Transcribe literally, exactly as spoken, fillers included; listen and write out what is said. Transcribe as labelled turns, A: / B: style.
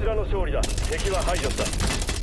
A: らの勝利だ。敵は排除した。